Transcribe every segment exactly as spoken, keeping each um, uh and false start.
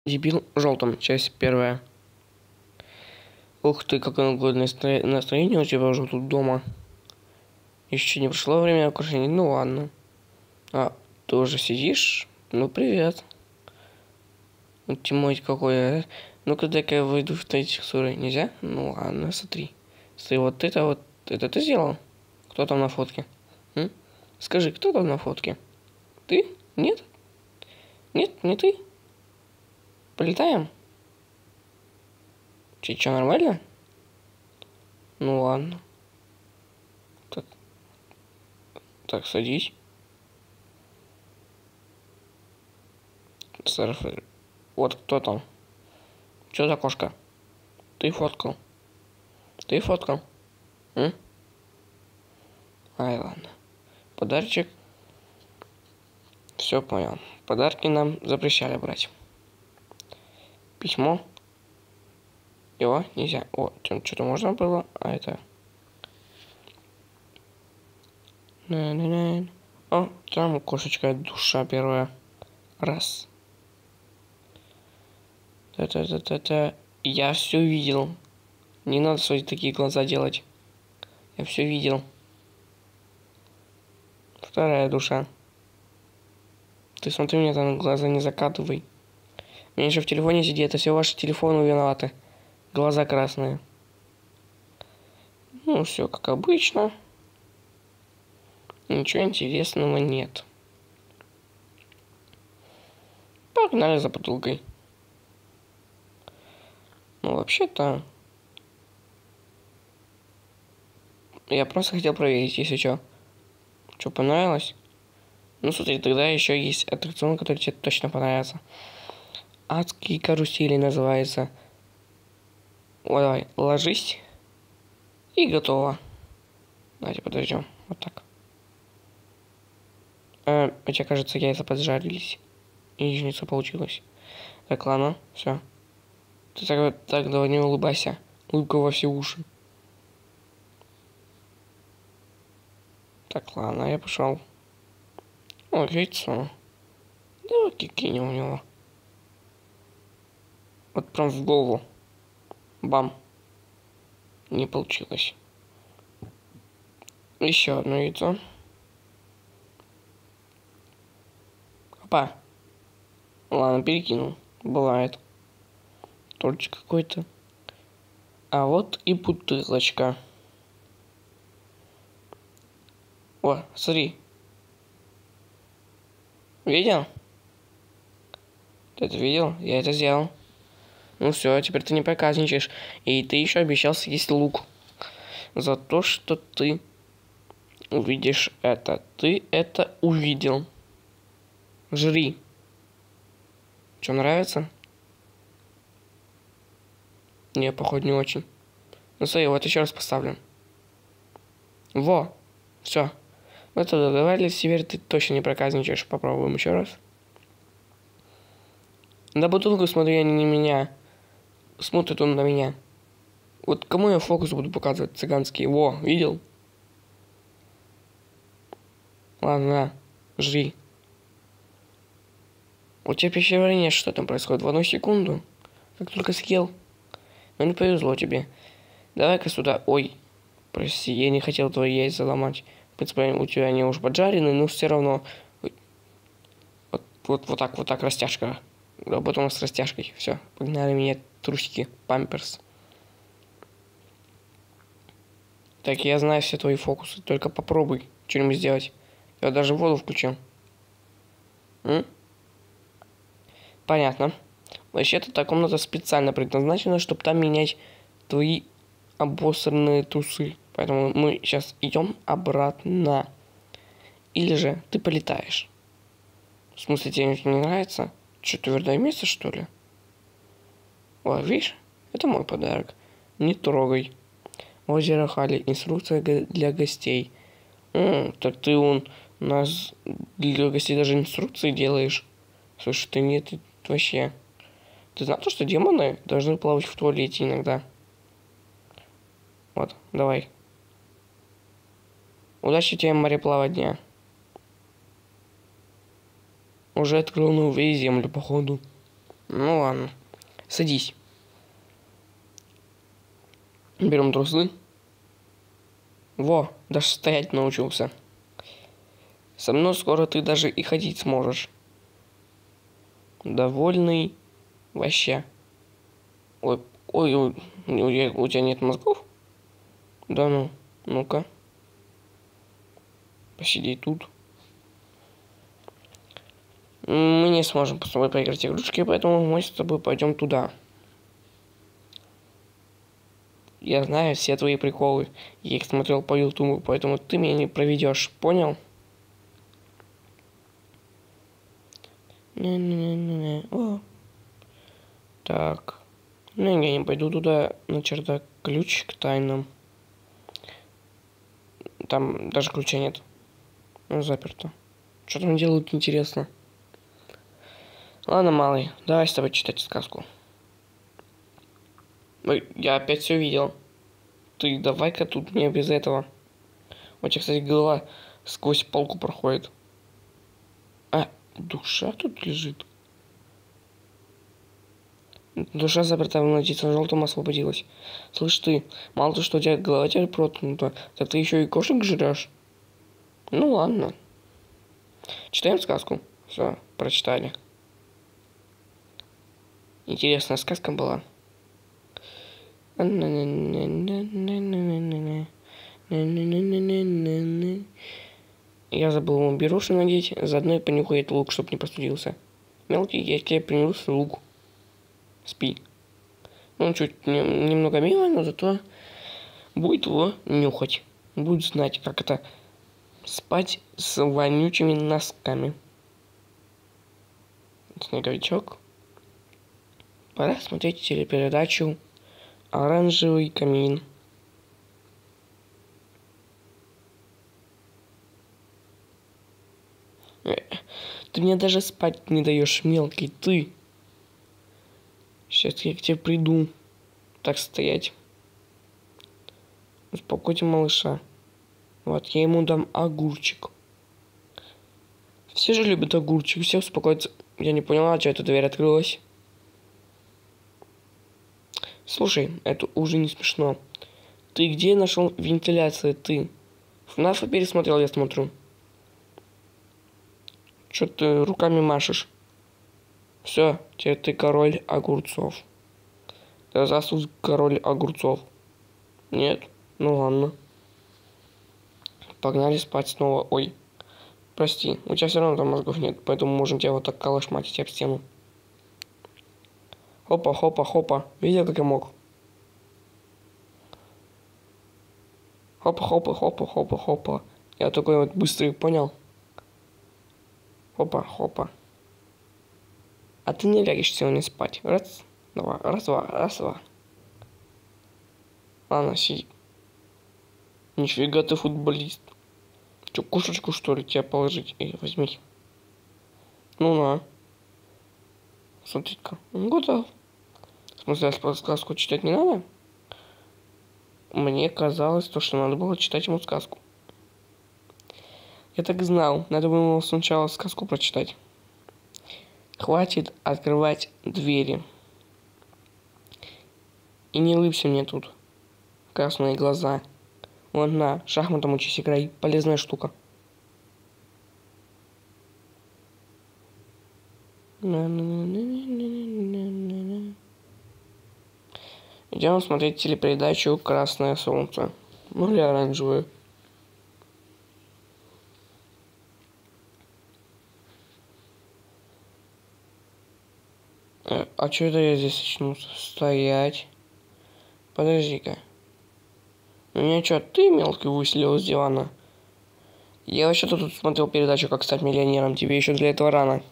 Дебил желтым, часть первая. Ух ты, какое годное настроение у тебя уже тут дома. Еще не прошло время украшений, ну ладно. А, ты уже сидишь? Ну привет. Тимой какой, а? Ну-ка дай-ка я выйду в эти текстуры. Нельзя? Ну ладно, смотри. Смотри, вот это вот, это ты сделал? Кто там на фотке? М? Скажи, кто там на фотке? Ты? Нет? Нет, не ты? Полетаем? Че, что, нормально? Ну ладно. Так, так садись. Сэр, вот кто там? Что за кошка? Ты фоткал? Ты фоткал? М? Ай, ладно. Подарочек. Все понял. Подарки нам запрещали брать. Письмо. Его нельзя. О, что-то можно было, а это... На-на-на. О, там кошечка, душа первая. Раз. Та-та-та-та-та. Я все видел. Не надо свои такие глаза делать. Я все видел. Вторая душа. Ты смотри, мне там глаза не закатывай. Мне же в телефоне сидит, это все ваши телефоны виноваты. Глаза красные. Ну, все как обычно. Ничего интересного нет. Погнали за бутылкой. Ну, вообще-то... Я просто хотел проверить, если что. Что, понравилось? Ну, смотри, тогда еще есть аттракцион, который тебе точно понравится. Адские карусели называется. Ой, давай, ложись. И готово. Давайте подождем. Вот так. А, у тебя, кажется, яйца поджарились. И яичница получилась. Так, ладно, все. Ты так, так давай не улыбайся. Улыбка во все уши. Так, ладно, я пошел. О, яйцо. Давай-ка кинем у него. Вот прям в голову. Бам. Не получилось. Еще одно яйцо. Опа. Ладно, перекинул. Бывает. Торчик какой-то. А вот и бутылочка. О, смотри. Видел? Ты это видел? Я это сделал. Ну все, теперь ты не проказничаешь. И ты еще обещал съесть лук. За то, что ты увидишь это. Ты это увидел. Жри. Что, нравится? Не, походу не очень. Ну смотри, вот еще раз поставлю. Во. Все. Мы это договорились, теперь ты точно не проказничаешь. Попробуем еще раз. На бутылку смотри, а не меня. Смотрит он на меня. Вот кому я фокус буду показывать цыганские? Во, видел? Ладно, жри. У тебя пищеварение, что там происходит? В одну секунду? Как только съел. Ну не повезло тебе. Давай-ка сюда. Ой, прости, я не хотел твои яйца ломать. В принципе, у тебя они уже поджарены, но все равно... Вот, вот, вот так, вот так, растяжка. Работаем с растяжкой. Все, погнали меня трусики, памперс. Так, я знаю все твои фокусы. Только попробуй что-нибудь сделать. Я даже воду включил. М? Понятно. Вообще-то та комната специально предназначена, чтобы там менять твои обосранные трусы. Поэтому мы сейчас идем обратно. Или же ты полетаешь. В смысле, тебе не нравится? Что, твердое место, что ли? О, видишь? Это мой подарок. Не трогай. Озеро Хали. Инструкция для гостей. М, так ты он у нас для гостей даже инструкции делаешь. Слушай, ты мне ты вообще... Ты знал, что демоны должны плавать в туалете иногда? Вот, давай. Удачи тебе, мореплавания. Уже открыл новую землю, походу. Ну ладно. Садись. Берем трусы. Во, даже стоять научился. Со мной скоро ты даже и ходить сможешь. Довольный вообще. Ой, ой, ой, у тебя нет мозгов? Да ну, ну-ка. Посиди тут. Мы не сможем с тобой поиграть игрушки, поэтому мы с тобой пойдем туда. Я знаю все твои приколы. Я их смотрел по ютубу, поэтому ты меня не проведешь, понял? Не-не-не-не. О. Так. Ну, я не пойду туда, на чердак. Ключ к тайнам. Там даже ключа нет. Ну, заперто. Что там делают, интересно. Ладно, малый, давай с тобой читать сказку. Ой, я опять все видел. Ты давай-ка тут мне без этого. У тебя, кстати, голова сквозь полку проходит. А, душа тут лежит. Душа заперта в младенце желтом освободилась. Слышь ты, мало то, что у тебя голова теперь проткнута, так ты еще и кошек жрешь. Ну ладно. Читаем сказку. Все, прочитали. Интересная сказка была. Я забыл ему беруши надеть, заодно и понюхает лук, чтоб не простудился. Мелкий, я тебе принес лук. Спи. Он чуть не, немного милый, но зато будет его нюхать. Будет знать, как это спать с вонючими носками. Снеговичок. Пора смотреть телепередачу «Оранжевый камин». Ты мне даже спать не даешь, мелкий, ты. Сейчас я к тебе приду. Так стоять. Успокойте малыша. Вот, я ему дам огурчик. Все же любят огурчик, все успокоятся. Я не поняла, что эта дверь открылась. Слушай, это уже не смешно. Ты где нашел вентиляцию, ты? ФНАФа пересмотрел, я смотрю. Что ты руками машешь? Все, теперь ты король огурцов. Ты заслуг король огурцов. Нет? Ну ладно. Погнали спать снова. Ой. Прости, у тебя все равно там мозгов нет, поэтому можем тебя вот так колошматить об стену. Хопа, хопа, хопа. Видел, как я мог? Хопа, хопа, хопа, хопа, хопа. Я такой вот быстрый, понял? Хопа, хопа. А ты не лягешь сегодня спать. Раз, два, раз, два, раз, два. Ладно, сиди. Нифига ты футболист. Че, кушечку, что ли, тебя положить? Эй, возьми. Ну на. Смотри-ка. Он готов. В смысле, а сказку читать не надо? Мне казалось, то, что надо было читать ему сказку. Я так знал. Надо было сначала сказку прочитать. Хватит открывать двери. И не улыбся мне тут. Красные глаза. Вон на, шахматом учись играй. Полезная штука. Идем смотреть телепередачу «Красное солнце». Ну или оранжевое. А, а что это я здесь начну стоять? Подожди-ка. У меня что, ты мелкий выселил с дивана? Я вообще-то тут смотрел передачу «Как стать миллионером». Тебе еще для этого рано.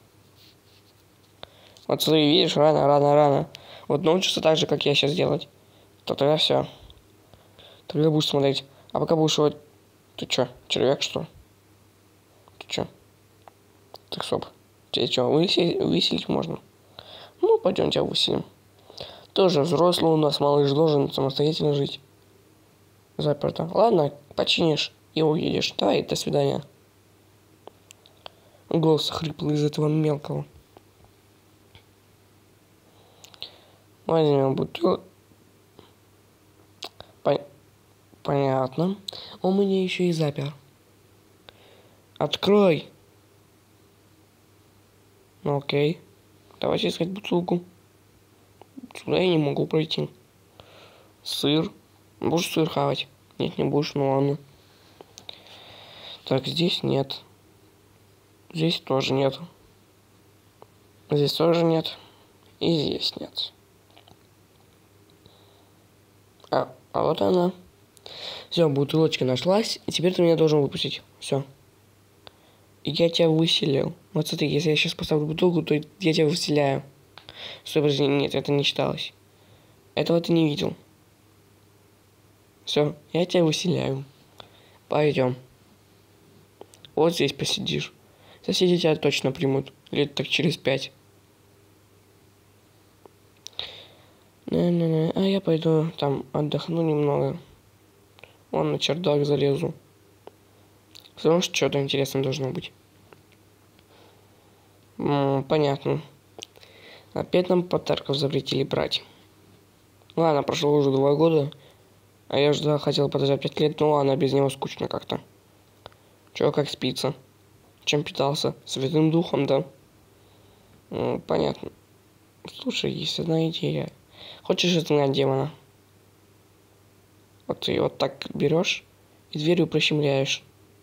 Вот смотри, видишь, рано, рано, рано. Вот научишься так же, как я сейчас делать. То тогда все. Тогда будешь смотреть. А пока будешь вот... Ты что, червяк, что ли? Ты что? Так, стоп. Тебе что, выселить, выселить можно? Ну, пойдем тебя выселим. Тоже взрослый у нас, малыш, должен самостоятельно жить. Заперто. Ладно, починишь и уедешь. Давай, до свидания. Голос хриплый из этого мелкого. Возьмем бутылку. Пон... Понятно. Он меня еще и запер. Открой. Ну окей. Давайте искать бутылку. Сюда я не могу пройти. Сыр. Будешь сыр хавать? Нет, не будешь, ну ладно. Так, здесь нет. Здесь тоже нет. Здесь тоже нет. И здесь нет. А, а вот она. Все, бутылочка нашлась. И теперь ты меня должен выпустить. Все. Я тебя выселил. Вот смотри, если я сейчас поставлю бутылку, то я тебя выселяю. Стой, подожди, нет, это не читалось. Этого ты не видел. Все, я тебя выселяю. Пойдем. Вот здесь посидишь. Соседи тебя точно примут. Лет так через пять. Не-не-не. А я пойду там отдохну немного. Вон на чердак залезу. Потому что что-то интересное должно быть. М-м, понятно. Опять нам подарков запретили брать. Ладно, прошло уже два года. А я же хотел подождать пять лет. Ну ладно, без него скучно как-то. Чё, как спится? Чем питался? Святым духом, да? М-м, понятно. Слушай, есть одна идея. Хочешь изгнать демона? Вот ты вот так берешь и дверью прищемляешь.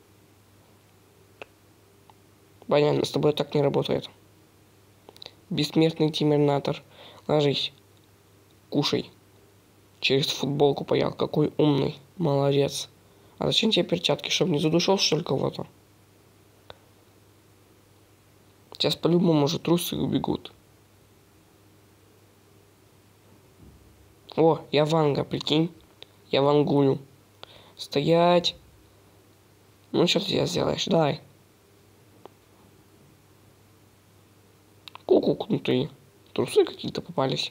Понятно, с тобой так не работает. Бессмертный терминатор. Ложись. Кушай. Через футболку поел. Какой умный. Молодец. А зачем тебе перчатки? Чтобы не задушил, что ли, кого-то? Сейчас по-любому уже трусы убегут. О, я Ванга, прикинь. Я вангую. Стоять. Ну, что ты сейчас сделаешь? Давай. Кукукнутые. Трусы какие-то попались.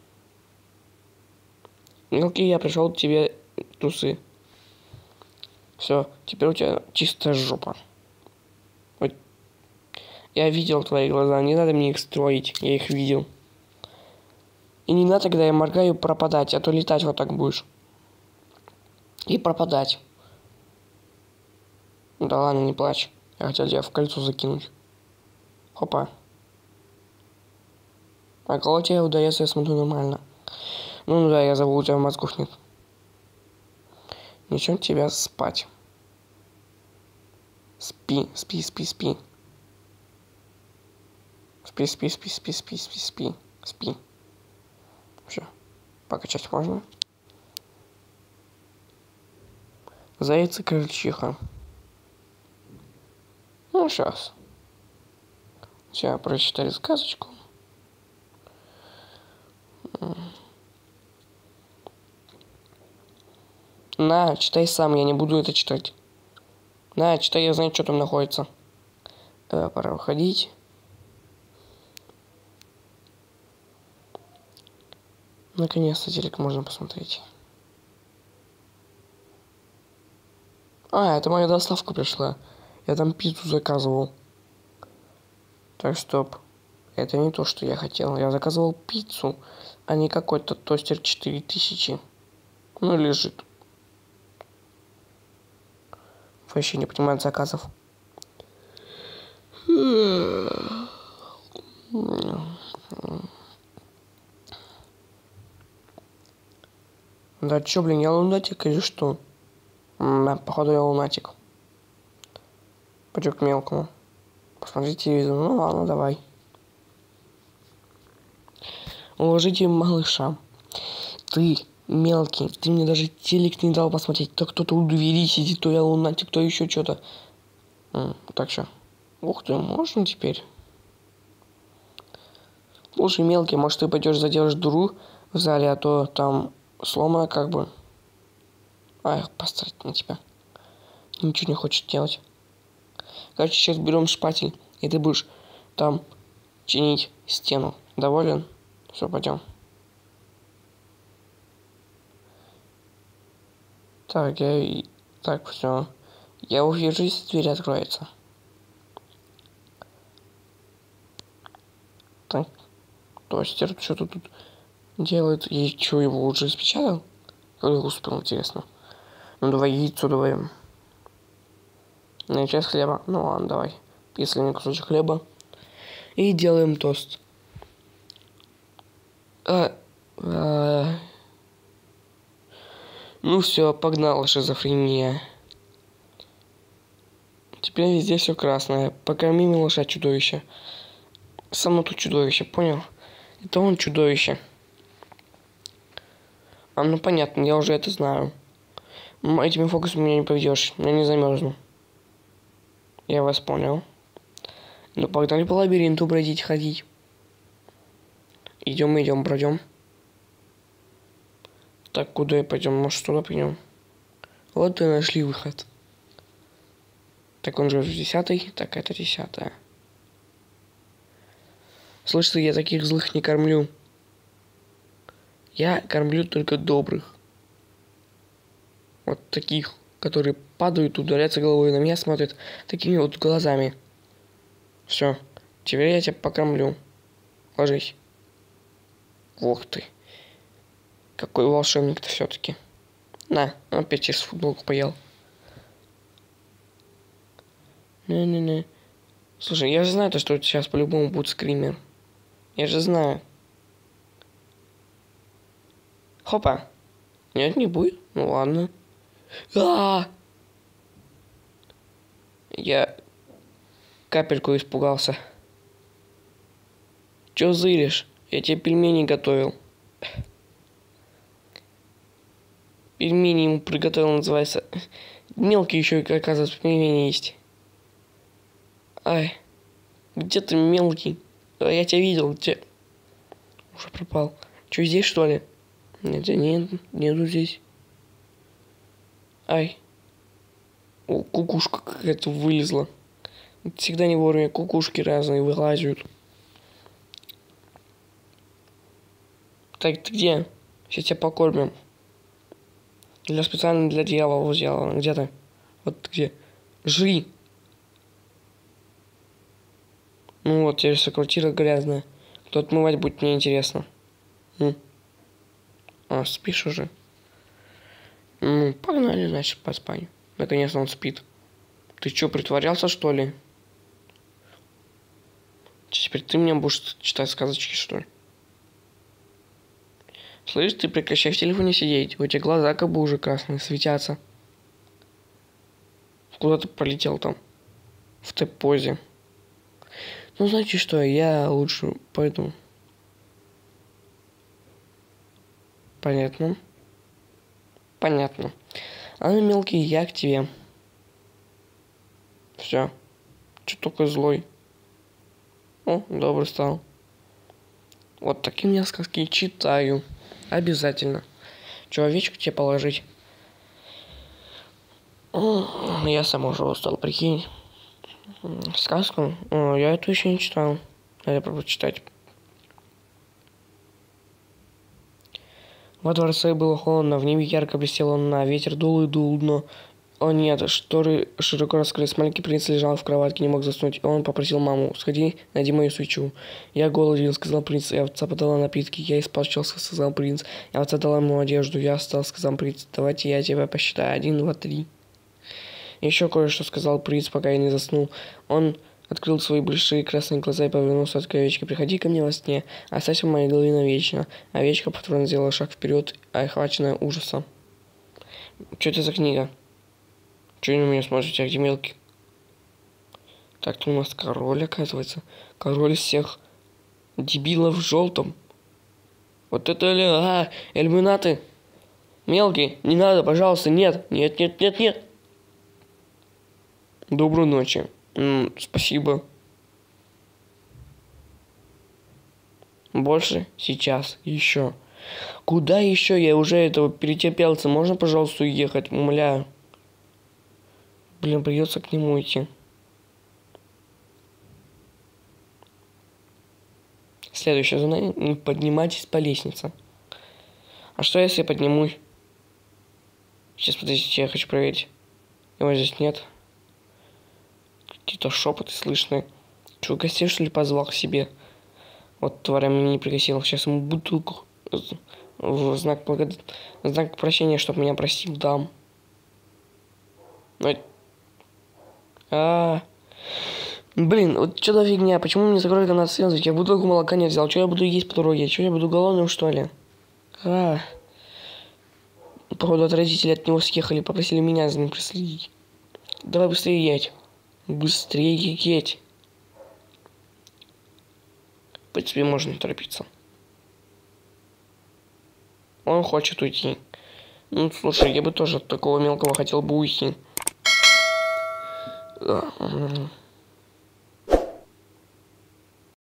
Окей, я пришел к тебе трусы. Все, теперь у тебя чистая жопа. Вот. Я видел твои глаза, не надо мне их строить, я их видел. И не надо, когда я моргаю, пропадать, а то летать вот так будешь. И пропадать. Да ладно, не плачь. Я хотел тебя в кольцо закинуть. Хопа. А кого тебе удается, я смотрю, нормально. Ну да, я забыл, у тебя мозгов нет. Ничего тебя спать. Спи, спи, спи, спи. Спи, спи, спи, спи, спи, спи, спи, спи. Все. Покачать можно? Заяц и крольчиха. Ну, сейчас. Сейчас прочитали сказочку. На, читай сам, я не буду это читать. На, читай, я знаю, что там находится. Э, пора выходить. Наконец-то телек можно посмотреть. А, это моя доставка пришла. Я там пиццу заказывал. Так, стоп. Это не то, что я хотел. Я заказывал пиццу, а не какой-то тостер четыре тысячи. Ну, лежит. Вообще не понимаю заказов. Да чё, блин, я лунатик или что? Да, походу я лунатик. Пойдём к мелкому. Посмотри телевизор. Ну ладно, давай. Уложите малыша. Ты, мелкий, ты мне даже телек не дал посмотреть. То кто-то у двери сидит, то я лунатик, то еще что-то. Так что. Ух ты, можно теперь? Слушай, мелкий, может ты пойдешь заделаешь дыру в зале, а то там сломано как бы. Ай, посмотреть на тебя. Ничего не хочет делать. Короче, сейчас берем шпатель, и ты будешь там чинить стену. Доволен? Все, пойдем. Так, я... Так, все. Я увижу, если дверь откроется. Так. Тостер, что-то тут делает. И что, его уже распечатал? Когда успел, интересно. Ну давай яйцо давай. На часть хлеба. Ну ладно, давай. Если не кусочек хлеба. И делаем тост. А, а... Ну все, погнала шизофрения. Теперь везде все красное. Покорми малыша чудовище. Само тут чудовище, понял? Это он чудовище. А, ну понятно, я уже это знаю. Этими фокусами меня не поведешь, я не замерзну. Я вас понял. Ну погнали по лабиринту бродить, ходить. Идем, идем, пройдем. Так, куда пойдем? Может, туда пойдем? Вот и нашли выход. Так, он же в десятый. Так, это десятая. Слышь, ты, я таких злых не кормлю. Я кормлю только добрых. Вот таких, которые падают, ударяются головой на меня, смотрят такими вот глазами. Все. Теперь я тебя покормлю. Ложись. Ух ты. Какой волшебник-то все-таки. На, опять через футболку поел. Не-не-не. Слушай, я же знаю, то, что сейчас по-любому будет скример. Я же знаю. Хопа. Нет, не будет. Ну ладно. А! Я капельку испугался. Чё зыришь? Я тебе пельмени готовил. Пельмени ему приготовил, называется. Мелкие еще, оказывается, пельмени есть. Ай. Где ты, мелкий? Я тебя видел, где... Уже пропал. Че, здесь, что ли? Нет, нет, нету здесь. Ай. О, кукушка какая-то вылезла. Всегда не вовремя кукушки разные вылазят. Так, ты где? Сейчас тебя покормим. Для специально для дьявола взяла. Где ты? Вот ты где? Жри. Ну вот, теперь вся квартира грязная. Кто отмывать будет, мне интересно. М? А, спишь уже? Ну, погнали, значит, по спальне. Наконец-то он спит. Ты что, притворялся, что ли? Теперь ты мне будешь читать сказочки, что ли? Слышь, ты прекращай в телефоне сидеть. У тебя глаза как бы уже красные, светятся. Куда ты полетел там? В той позе. Ну, знаете что, я лучше пойду. Понятно. Понятно. А ну, мелкий, я к тебе. Все. Че такой злой? О, добрый стал. Вот такие я сказки читаю. Обязательно. Человечку тебе положить. Я сам уже устал, прикинь. Сказку? О, я эту еще не читал. Надо попробовать читать. Во дворце было холодно, в небе ярко блестела луна, ветер дул и дул, но... О нет, шторы широко раскрылись, маленький принц лежал в кроватке, не мог заснуть, и он попросил маму: сходи, найди мою свечу. Я голоден, сказал принц, и овца подала напитки, я испачкался, сказал принц, и овца дала ему одежду, я встал, сказал принц, давайте я тебя посчитаю, один, два, три. Еще кое-что сказал принц, пока я не заснул. Он открыл свои большие красные глаза и повернулся к овечке. Приходи ко мне во сне, останься в моей голове навечно. Овечка повторно сделала шаг вперед, охваченная ужасом. Что это за книга? Че на меня смотрите, а где мелкий? Так, тут у нас король, оказывается. Король всех дебилов в желтом. Вот это ли... А, иллюминаты. Мелкий, не надо, пожалуйста, нет. Нет, нет, нет, нет. Доброй ночи. М-м, спасибо. Больше сейчас еще. Куда еще? Я уже этого перетерпелся. Можно, пожалуйста, уехать? Умоляю. Блин, придется к нему идти. Следующее задание. Не поднимайтесь по лестнице. А что, если я поднимусь? Сейчас, подождите, я хочу проверить. Его здесь нет. Какие-то шепоты слышны. Что, гостей, что ли, позвал к себе? Вот тварь меня не пригласил. Сейчас ему бутылку в знак благод... в знак прощения, чтобы меня простил, дам. Но... А, блин, вот что за фигня? Почему мне закрыли канал связывать? Я бутылку молока не взял. Что я буду есть по дороге? Что я буду голодным, что ли? А. Походу, от родителей от него съехали, попросили меня за ним проследить. Давай быстрее едь. Быстрее едь. В принципе, можно торопиться. Он хочет уйти. Ну, слушай, я бы тоже от такого мелкого хотел бы уйти.